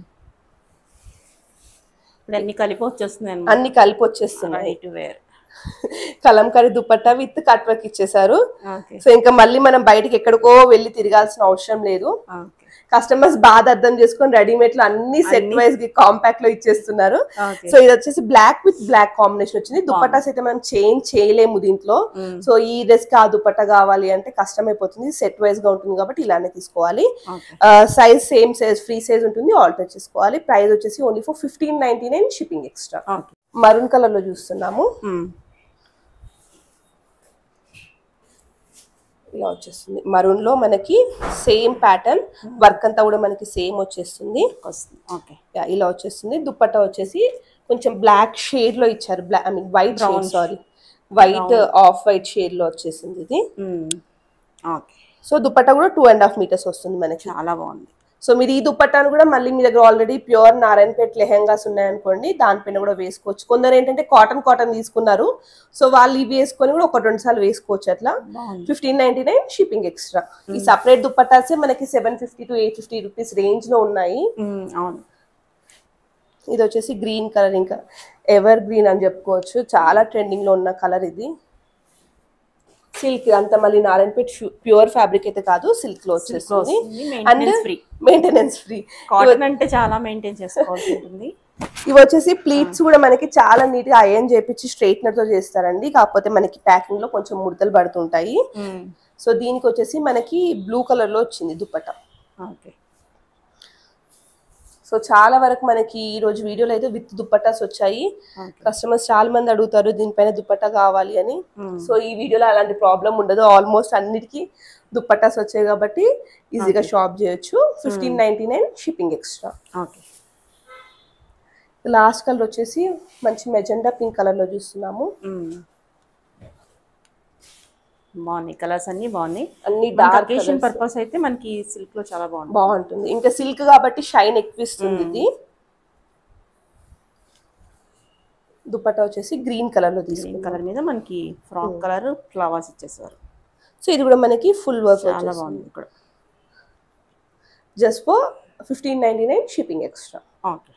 A: అన్ని కలిపి వచ్చేస్తున్నాయి
B: అన్ని కలిపి వచ్చేస్తున్నాయి. Kalamkari dupatta with cut work ఇచ్చేసారు. సో ఇంకా మళ్ళీ మనం బయటకి ఎక్కడికో వెళ్ళి తిరగాల్సిన అవసరం లేదు. కస్టమర్స్ బాగా అర్థం చేసుకొని రెడీమేడ్ లో అన్ని సెట్ వైజ్ కాంపాక్ట్ లో ఇచ్చేస్తున్నారు. సో ఇది వచ్చేసి బ్లాక్ విత్ బ్లాక్ కాంబినేషన్ వచ్చింది. దుపట్టాస్ అయితే మనం చేంజ్ చేయలేము దీంట్లో. సో ఈ డ్రెస్ కి ఆ దుపట్టా కావాలి అంటే కష్టం అయిపోతుంది. సెట్ వైజ్ గా ఉంటుంది కాబట్టి ఇలానే తీసుకోవాలి. Size same size free size ఉంటుంది, ఆల్టర్ చేసుకోవాలి. ప్రైస్ వచ్చేసి only for fifteen ninety nine shipping extra. Maroon colour లో చూస్తున్నాము. ఇలా వచ్చేస్తుంది మరూన్ లో మనకి సేమ్ ప్యాటర్న్ వర్క్ అంతా కూడా మనకి సేమ్ వచ్చేస్తుంది
A: ఓకే
B: ఇలా వచ్చేస్తుంది దుపట్టా వచ్చేసి కొంచెం బ్లాక్ షేడ్ లో ఇచ్చారు black I mean white shade sorry white off white shade లో వచ్చేసింది ఇది
A: ఓకే
B: సో దుపట్టా కూడా టూ అండ్ హాఫ్ మీటర్స్ వస్తుంది మనకి
A: చాలా బాగుంది
B: సో మీరు ఈ దుపట్టాను కూడా మళ్ళీ మీ దగ్గర ఆల్రెడీ ప్యూర్ నారాయణపేట్ లెహెంగాస్ ఉన్నాయనుకోండి దానిపైన కూడా వేసుకోవచ్చు కొందరు ఏంటంటే కాటన్ కాటన్ తీసుకున్నారు సో వాళ్ళు ఇవి వేసుకొని కూడా ఒక రెండు సార్లు వేసుకోవచ్చు అట్లా fifteen ninety nine shipping extra ఈ సపరేట్ దుపట్టాసే మనకి seven fifty to eight fifty rupees range లో ఉన్నాయి
A: అవును
B: ఇది వచ్చేసి గ్రీన్ కలర్ ఇంకా ఎవర్ గ్రీన్ అని చెప్పుకోవచ్చు చాలా ట్రెండింగ్ లో ఉన్న కలర్ ఇది సిల్క్ అంత మళ్ళీ నారాయణపేట్ ప్యూర్ ఫ్యాబ్రిక్ అయితే కాదు సిల్క్ లో వచ్చేస్తుంది అండ్ మెయింటెనెన్స్ ఫ్రీ
A: కాటన్ అంటే చాలా మెయింటైన్ చేసుకోవాల్సి ఉంటుంది
B: ఇవి వచ్చేసి ప్లీట్స్ కూడా మనకి చాలా నీట్ గా ఐరన్ చేపించి స్ట్రైట్నర్ తో చేస్తారండి కాకపోతే మనకి ప్యాకింగ్ లో కొంచెం ముడతలు పడుతుంటాయి సో దీనికి వచ్చేసి మనకి బ్లూ కలర్ లో వచ్చింది దుపట్టా
A: ఓకే
B: సో చాలా వరకు మనకి ఈ రోజు వీడియోలో అయితే విత్ దుపట్టాస్ వచ్చాయి కస్టమర్స్ చాలా మంది అడుగుతారు దీనిపైన దుపట్టా కావాలి అని సో ఈ వీడియోలో అలాంటి ప్రాబ్లం ఉండదు ఆల్మోస్ట్ అన్నిటికీ దుపట్టాస్ వచ్చాయి కాబట్టి ఈజీగా షాప్ చేయొచ్చు fifteen ninety nine shipping extra
A: okay
B: last colour వచ్చేసి మంచి మెజెండా పింక్ కలర్ లో చూస్తున్నాము
A: బాగున్నాయి కలర్స్ అన్ని బాగున్నాయి
B: అన్ని డార్క్
A: అకేషన్ పర్పస్ అయితే మనకి సిల్క్ లో చాలా బాగుంది
B: బాగుంటుంది ఇంకా సిల్క్ కాబట్టి షైన్ ఎక్కువ ఇస్తుంది ఇది దుపట్టా వచ్చేసి గ్రీన్ కలర్ లో తీసుకున్నాం
A: కలర్ మీద మనకి ఫ్రాక్ కలర్ ఫ్లవర్స్ ఇచ్చేసారు
B: సో ఇది కూడా మనకి ఫుల్ వర్క్
A: చాలా బాగుంది ఇక్కడ
B: just for fifteen ninety nine shipping extra
A: okay